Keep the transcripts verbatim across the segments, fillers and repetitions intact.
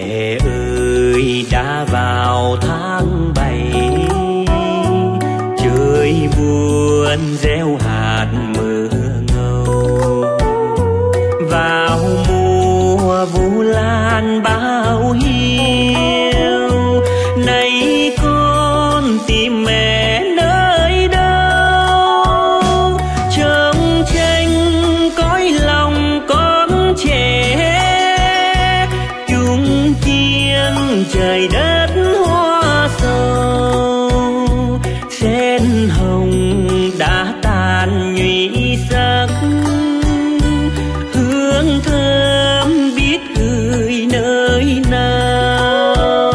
Mẹ ơi đã vào tháng bảy, trời buồn gieo hạt mưa ngâu. Vào mùa vu lan báo hiu, nay con tìm mẹ nơi đâu. Trông tranh cõi lòng con trẻ, chung chiêng trời đất hoa sầu. Sen hồng đã tàn nhụy sắc, hương thơm biết gửi nơi nào.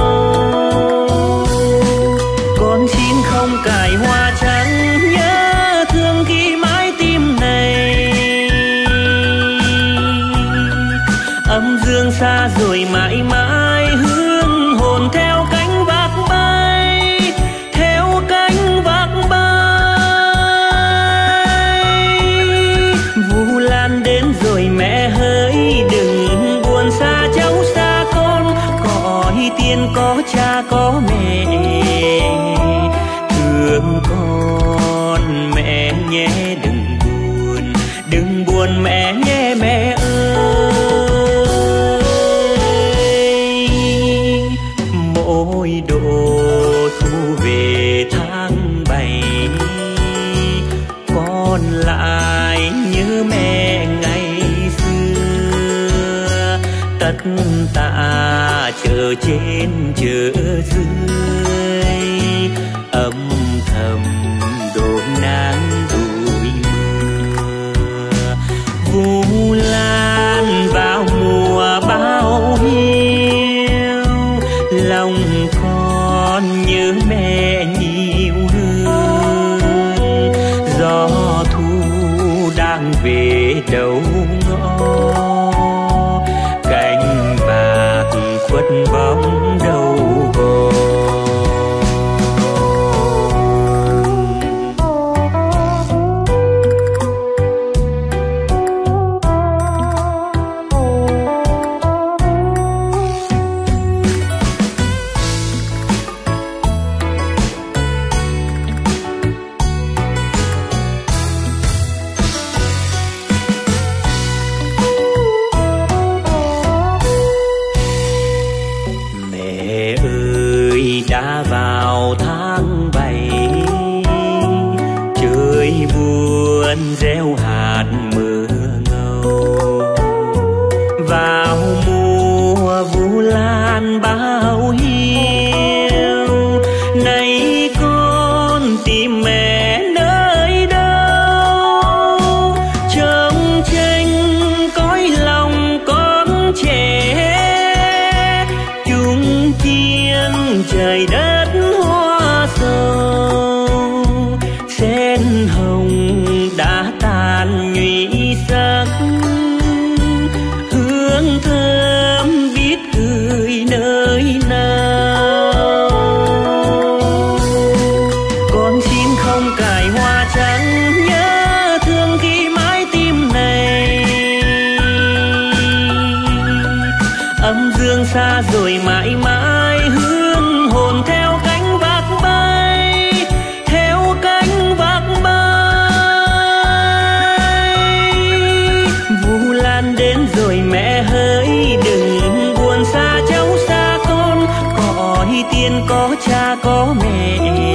Con xin không cài hoa trắng, nhớ thương khi mái tim này. Âm dương xa rồi mãi mãi, hương hồn theo cánh vác bay, theo cánh vác bay. Vu lan đến rồi mẹ hỡi, đừng buồn xa cháu xa con. Cõi tiên có cha có mẹ, thương con mẹ nhé đừng buồn, đừng buồn mẹ nhé mẹ ơi. Mỗi độ thu về tháng bảy, con lại nhớ mẹ ngày xưa. Tất tả chợ trên chợ dưới, âm thầm đổ nắng đùi mưa. Vu lan vào mùa bao hiu, lòng con nhớ mẹ nhiều hơn. Gió thu đang về đầu ngõ, cánh bạc khuất bóng đầu gò. Đã vào tháng bảy, trời buồn gieo hạt mưa ngâu. Vào mùa vu lan báo hiu, nay con tìm mẹ nơi đâu. Trông tranh cõi lòng con trẻ, chung chiêng trời đất hoa sầu. Sen hồng đã tàn nhụy sắc, hương thơm biết gửi nơi nào. Con xin không cài hoa trắng, nhớ thương khi mái tim này. Âm dương xa rồi mãi mãi, hương hồn theo cánh vác bay, theo cánh vác bay. Vu lan đến rồi mẹ hỡi, đừng buồn xa cháu xa con. Cõi tiên có cha có mẹ,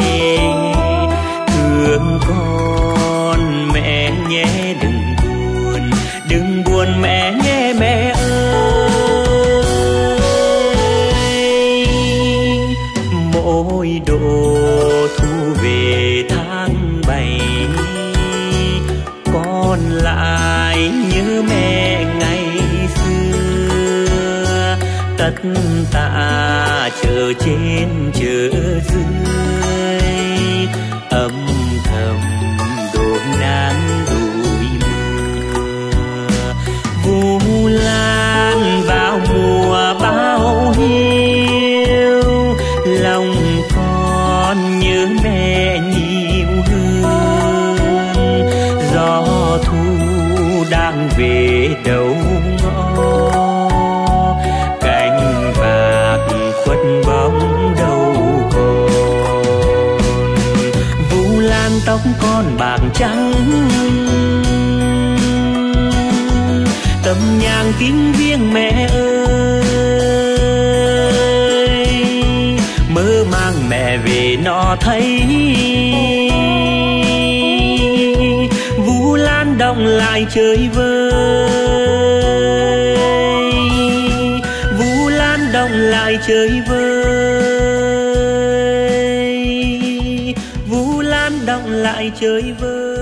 thương con mẹ nhé đừng buồn, đừng buồn mẹ nhé mẹ ơi. Mỗi độ thu về tháng bảy, con lại nhớ mẹ ngày xưa. Tất tả chợ trên chợ dưới, âm thầm đổ nắng đùi mưa. Vu lan vào mùa bao hiu, lòng con nhớ mẹ nhiều hơn. Gió thu đang về đầu ngõ, cánh vàng non bạc trắng. Tâm nhang kính viếng mẹ ơi, mơ mang mẹ về nó thấy. Vu lan động lại chơi vơi, Vu lan động lại chơi vơi, Vu lan động lại chơi vơi.